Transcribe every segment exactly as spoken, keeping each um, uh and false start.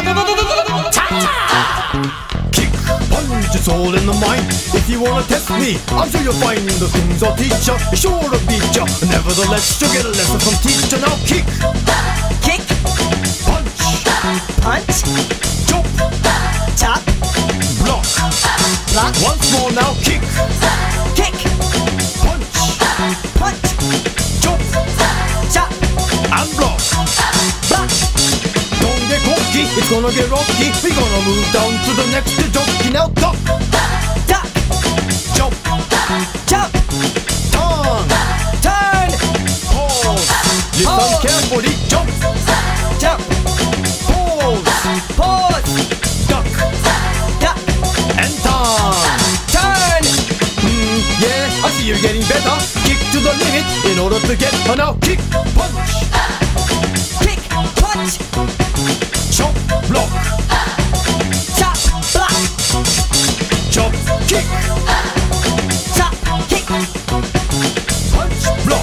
Kick, punch, it's all in the mind. If you wanna test me, I'm sure you'll find the things I'll teach ya, sure to beat ya. Nevertheless, you'll get a lesson from teacher. Now kick, kick, punch, punch, chop, chop, block, block. Once more now, kick, kick, punch, punch, chop, chop, and block, block. Don't get cocky, it's gonna get rocky. We're gonna move down to the next jockey. Now duck, duck, jump, jump, turn, turn, pause, listen Pause. carefully, jump, jump, pause, pause, duck, duck, and turn. turn. Hmm, yeah, I see you're getting better. Kick to the limit in order to get her. Now kick, punch, Kick, punch, chop, block, chop, block, chop, kick, chop, kick, punch, block.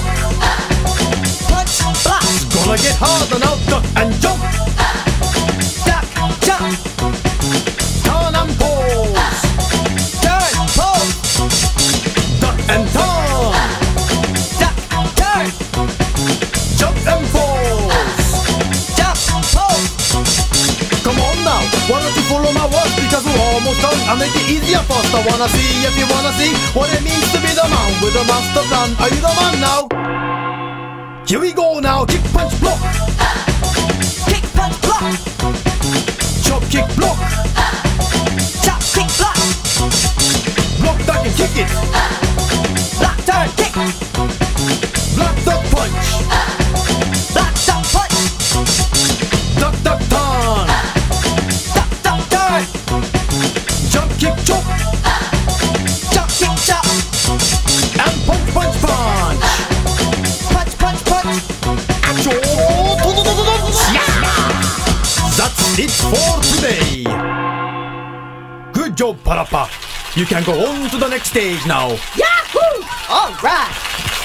punch, block, Gonna get harder now, duck and jump, duck, jump, turn and pause, turn, pose, duck and turn, duck, turn, jump and pause. jump, pose. Come on now, why don't you follow my words, because we're almost done. I'll make it easier first. I wanna see if you wanna see what it means to be the man with a master plan. Are you the man now? Here we go now, kick, punch, block, Kick, punch, block, chop, kick, block, chop, kick, block, block, duck and kick it, block, turn, kick, block, duck, punch, block, duck, punch, duck, duck, turn, duck, duck, turn, jump, kick, chop, jump, kick, chop, and punch, punch, punch. punch, punch, punch. That's it for today. Good job, PaRappa. You can go on to the next stage now. Yahoo! All right.